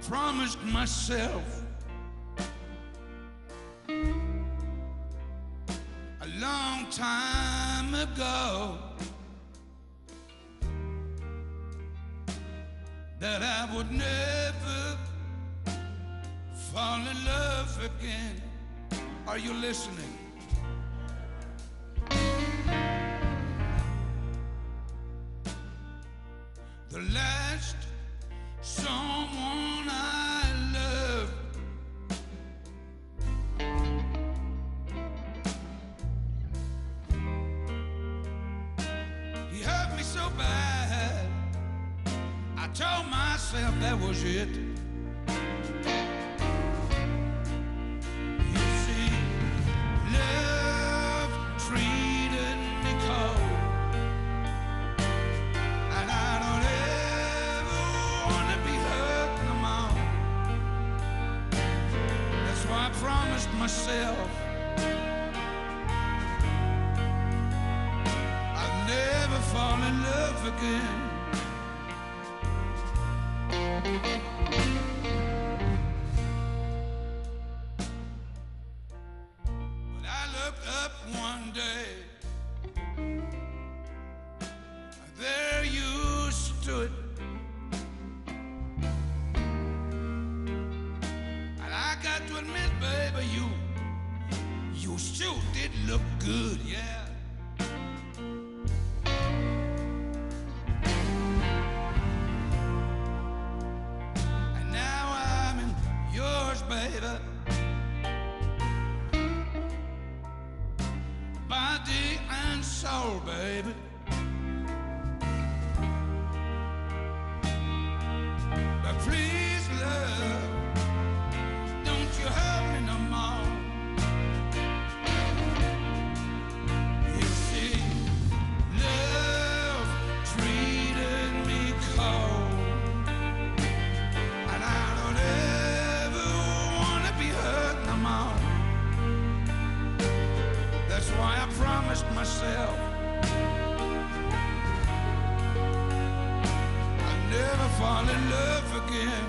promised myself a long time ago that I would never fall in love again. Are you listening? The last someone I loved he hurt me so bad I told myself that was it. You see, love treated me cold, and I don't ever want to be hurt no more. That's why I promised myself I'd never fall in love again. But I looked up one day, there you stood, and I got to admit, baby, you sure did look good, yeah. Baby, body and soul, baby. But please, love, don't you hurt me no more. You see, love treated me cold, and I don't ever be hurt no more. That's why I promised myself I'd never fall in love again.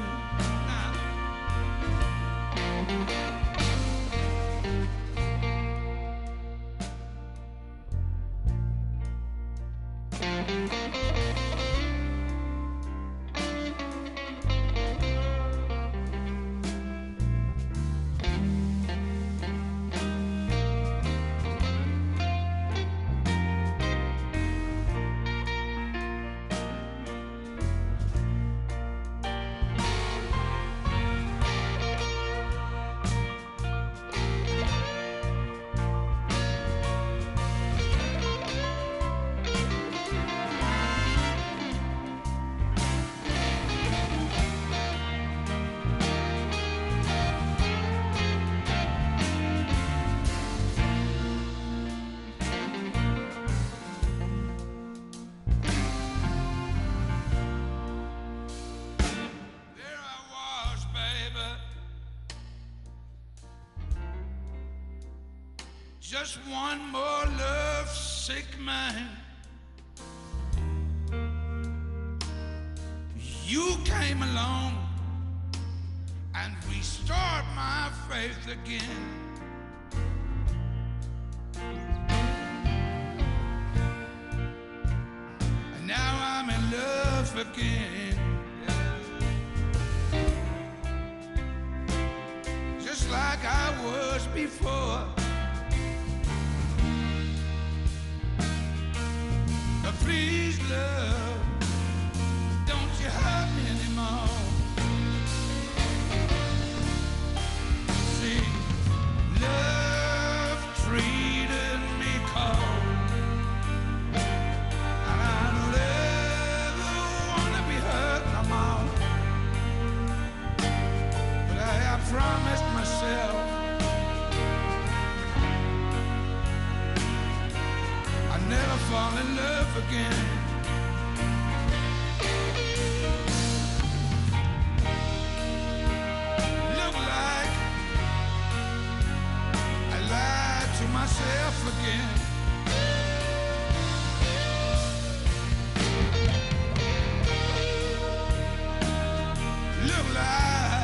Just one more love-sick man. You came along and restored my faith again. And now I'm in love again. Just like I was before. Please, love, don't you hurt me anymore. See, love treated me cold, and I don't ever want to be hurt no more. But I promised myself I'd never fall in love again. Look like I lied to myself again. Look like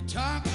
talk